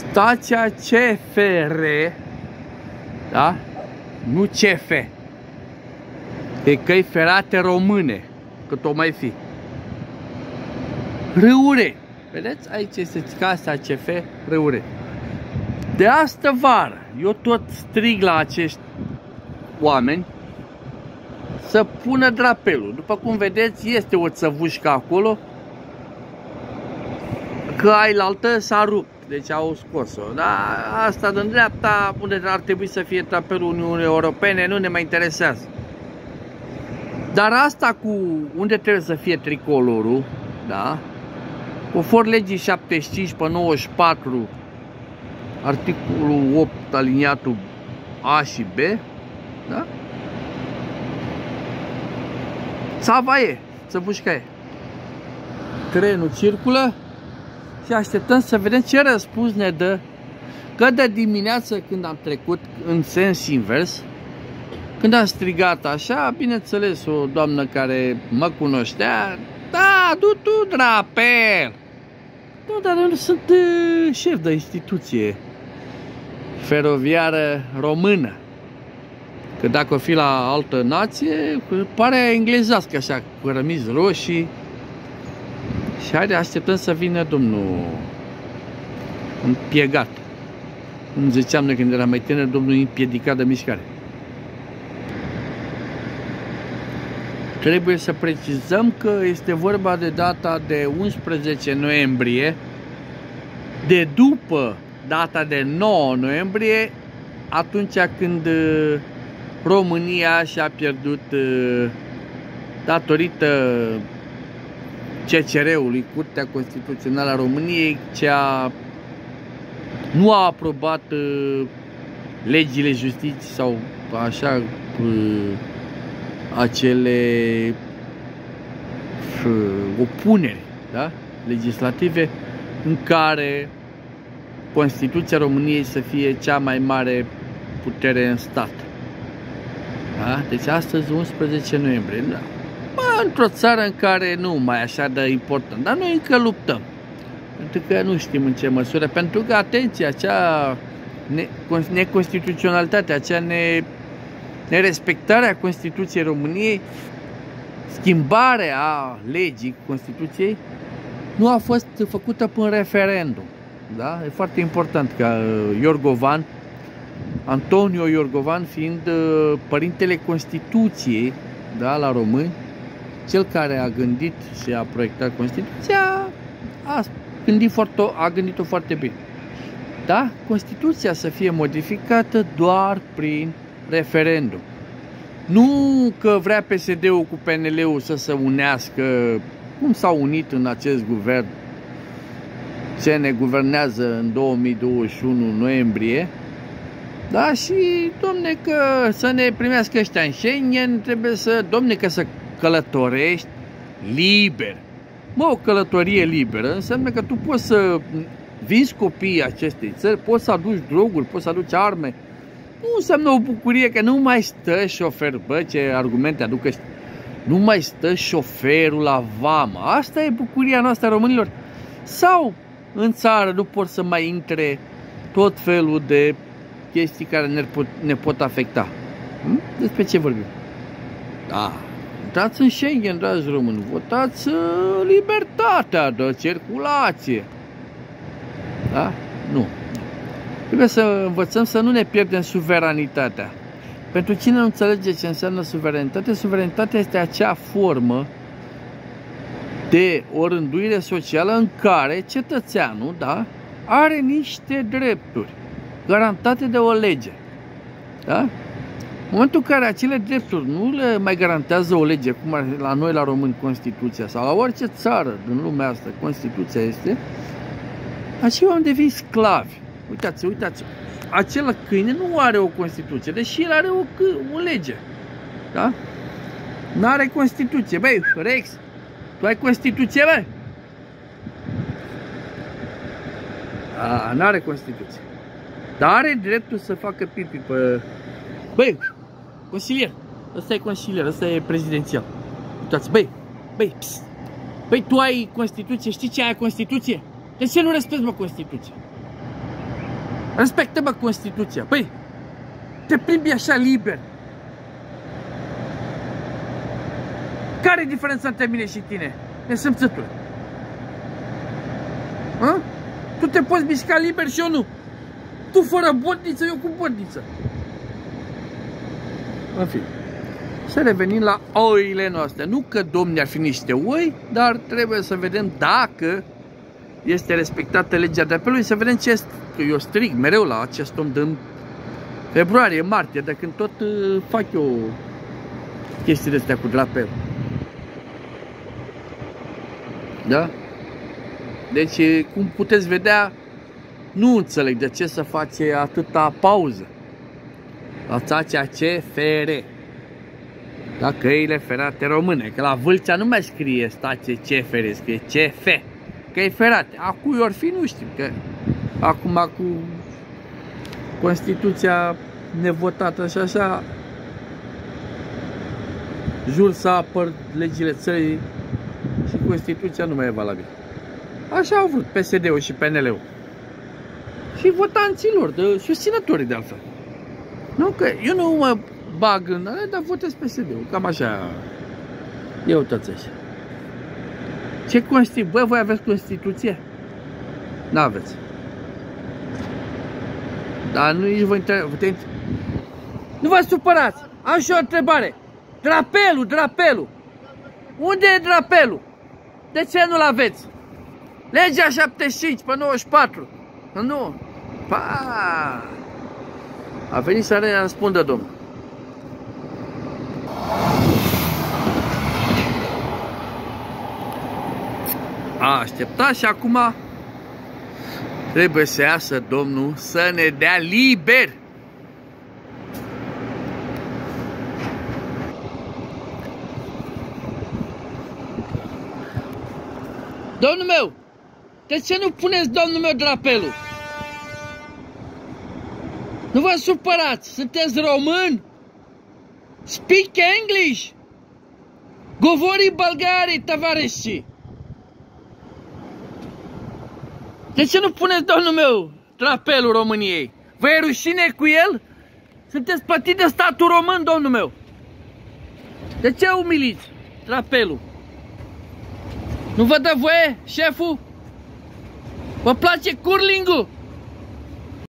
Stația CFR, da? Nu CF. E căi ferate române, cât o mai fi. Râure. Vedeți? Aici este casa CF Râure. De astă vară, eu tot strig la acești oameni să pună drapelul. După cum vedeți, este o țăvușcă acolo, că ailaltă s-a rupt, deci au scos-o. Dar asta din dreapta, unde ar trebui să fie drapelul Uniunii Europene, nu ne mai interesează. Dar asta cu unde trebuie să fie tricolorul, da? Conform legii 75 pe 94, articolul 8, aliniatul A și B, da? Țava e, țăvușca e. Trenul circulă și așteptăm să vedem ce răspuns ne dă. Că de dimineață, când am trecut în sens invers, când am strigat așa, bineînțeles, o doamnă care mă cunoștea, da, du tu drapel. Nu, dar eu sunt șef de instituție feroviară română. Că dacă o fi la altă nație, pare englezească așa, cu rămizi roșii. Și haide, așteptăm să vină domnul împiegat. Cum ziceam noi când eram mai tânăr, domnul împiedicat de mișcare. Trebuie să precizăm că este vorba de data de 11 noiembrie, de după data de 9 noiembrie, atunci când România și-a pierdut, datorită CCR-ului, Curtea Constituțională a României, nu a aprobat legile justiției sau așa, acele opuneri, da? Legislative în care Constituția României să fie cea mai mare putere în stat. Da? Deci astăzi 11 noiembrie. Da. Într-o țară în care nu mai așa de important, dar noi încă luptăm. Pentru că nu știm în ce măsură, pentru că, atenție, acea neconstituționalitate, acea nerespectarea Constituției României, schimbarea legii Constituției, nu a fost făcută prin referendum. Da? E foarte important ca Iorgovan, Antonio Iorgovan, fiind părintele Constituției, da, la români, cel care a gândit și a proiectat Constituția, a gândit-o foarte bine. Da? Constituția să fie modificată doar prin referendum. Nu că vrea PSD-ul cu PNL-ul să se unească, cum s-au unit în acest guvern ce ne guvernează în 2021 noiembrie. Da, și domne, că să ne primească ăștia în Schengen, trebuie să, domne, că să călătorești liber. Mă, o călătorie liberă înseamnă că tu poți să vinzi copiii acestei țări, poți să aduci droguri, poți să aduci arme. Nu înseamnă o bucurie că nu mai stă șofer, bă, ce argumente aduc ăștia. Nu mai stă șoferul la vamă. Asta e bucuria noastră a românilor. Sau în țară nu pot să mai intre tot felul de chestii care ne pot afecta. Despre ce vorbim? Da, votați în Schengen, dragi români, votați libertatea de circulație. Da? Nu. Trebuie să învățăm să nu ne pierdem suveranitatea. Pentru cine nu înțelege ce înseamnă suveranitate, suveranitatea este acea formă de o rânduire socială în care cetățeanul, da, are niște drepturi garantate de o lege. Da? În momentul în care acele drepturi nu le mai garantează o lege, cum ar fi la noi la români Constituția, sau la orice țară din lumea asta Constituția este, acei oameni devin sclavi. Uitați, uitați, acel câine nu are o Constituție, deși el are o lege. Da? N-are Constituție. Băi, Rex, tu ai Constituție, băi? N-are Constituție. Dar are dreptul să facă pipi pe... Băi, consilier, ăsta e consilier, ăsta e prezidențial. Uitați, băi, pst. Băi, tu ai Constituție, știi ce ai Constituție? De ce nu respecti, mă, Constituție? Respectă-mă Constituția. Păi, te plimbi așa liber. Care e diferența între mine și tine? Nesâmțătul. Tu te poți mișca liber și eu nu. Tu fără botniță, eu cu botniță. În fine. Să revenim la oile noastre. Nu că domnii ar fi niște oi, dar trebuie să vedem dacă este respectată legea drapelului, să vedem ce este. Că eu strig mereu la acest om din februarie, martie, de când tot fac eu chestiile astea cu drapel. Da? Deci, cum puteți vedea, nu înțeleg de ce să face atâta pauză la țacea CFR. La căile ferate române. Că la Vâlcea nu mai scrie stație CFR, scrie CF. Căi ferate. Acum or fi, nu știu, că acum cu Constituția nevotată și așa, jur să apăr legile țării și Constituția nu mai e valabilă. Așa au vrut PSD-ul și PNL-ul. Și votanților, de susținătorii de altfel. Nu că eu nu mă bag în ale, dar votez PSD-ul. Cam așa e o tățești. Ce Constituție? Bă, voi aveți Constituție? N-aveți. Dar nu nici vă interesează. Nu vă supărați. Am și o întrebare. Drapelul. Unde e drapelul? De ce nu-l aveți? Legea 75 pe 94. Nu. Pa! A venit să ne răspundă, domnul. A așteptat și acum trebuie să iasă domnul să ne dea liber. Domnul meu, de ce nu puneți, domnul meu, drapelul? Nu vă supărați, sunteți român? Speak English! Govori bulgari, tovarăși! De ce nu puneți, domnul meu, drapelul României? Vă e rușine cu el? Sunteți plătit de statul român, domnul meu! De ce umiliți drapelul? Nu vă dă voie, șeful? Vă place curling-ul?